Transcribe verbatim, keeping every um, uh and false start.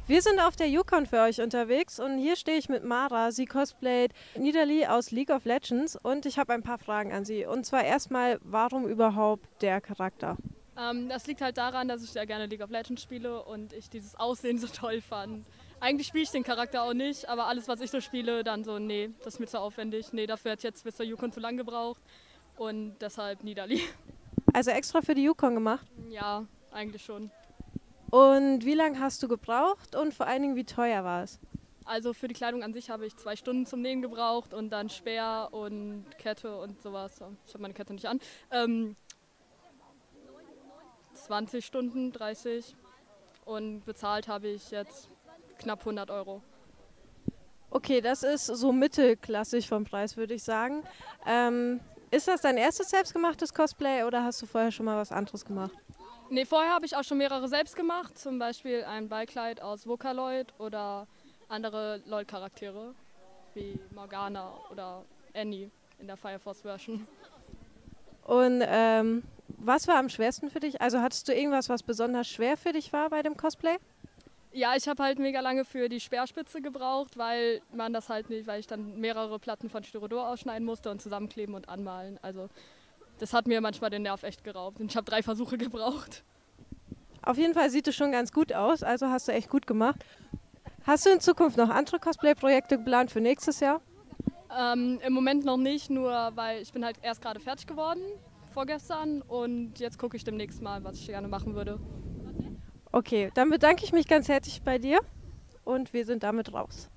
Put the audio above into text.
Wir sind auf der Yukon für euch unterwegs und hier stehe ich mit Mara. Sie cosplayt Nidalee aus League of Legends und ich habe ein paar Fragen an sie. Und zwar erstmal, warum überhaupt der Charakter? Ähm, das liegt halt daran, dass ich sehr gerne League of Legends spiele und ich dieses Aussehen so toll fand. Eigentlich spiele ich den Charakter auch nicht, aber alles, was ich so spiele, dann so, nee, das ist mir zu aufwendig. Nee, dafür hätte ich jetzt bis zur Yukon zu lang gebraucht und deshalb Nidalee. Also extra für die Yukon gemacht. Ja, eigentlich schon. Und wie lange hast du gebraucht und vor allen Dingen, wie teuer war es? Also für die Kleidung an sich habe ich zwei Stunden zum Nähen gebraucht und dann Speer und Kette und sowas. Ich habe meine Kette nicht an. Ähm, zwanzig Stunden, dreißig. Und bezahlt habe ich jetzt knapp hundert Euro. Okay, das ist so mittelklassig vom Preis, würde ich sagen. Ähm, ist das dein erstes selbstgemachtes Cosplay oder hast du vorher schon mal was anderes gemacht? Nee, vorher habe ich auch schon mehrere selbst gemacht. Zum Beispiel ein Ballkleid aus Vocaloid oder andere LOL-Charaktere wie Morgana oder Annie in der Fire Force-Version. Und ähm, was war am schwersten für dich? Also hattest du irgendwas, was besonders schwer für dich war bei dem Cosplay? Ja, ich habe halt mega lange für die Speerspitze gebraucht, weil man das halt nicht, weil ich dann mehrere Platten von Styrodor ausschneiden musste und zusammenkleben und anmalen. Also das hat mir manchmal den Nerv echt geraubt und ich habe drei Versuche gebraucht. Auf jeden Fall sieht es schon ganz gut aus, also hast du echt gut gemacht. Hast du in Zukunft noch andere Cosplay-Projekte geplant für nächstes Jahr? Ähm, Im Moment noch nicht, nur weil ich bin halt erst gerade fertig geworden, vorgestern, und jetzt gucke ich demnächst mal, was ich gerne machen würde. Okay, dann bedanke ich mich ganz herzlich bei dir und wir sind damit raus.